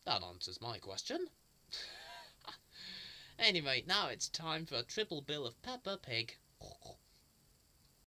That answers my question. Anyway, now it's time for a triple bill of Peppa Pig.